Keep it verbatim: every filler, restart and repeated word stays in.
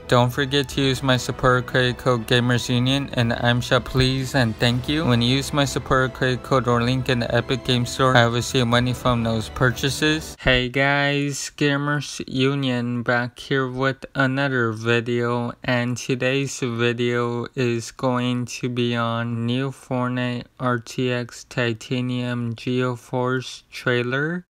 Don't forget to use my support credit code GamersUnion and I'm shall please and thank you. When you use my support credit code or link in the Epic Game Store, I will receive money from those purchases. Hey guys, Gamers Union back here with another video, and today's video is going to be on new Fortnite R T X Titanium GeoForce trailer.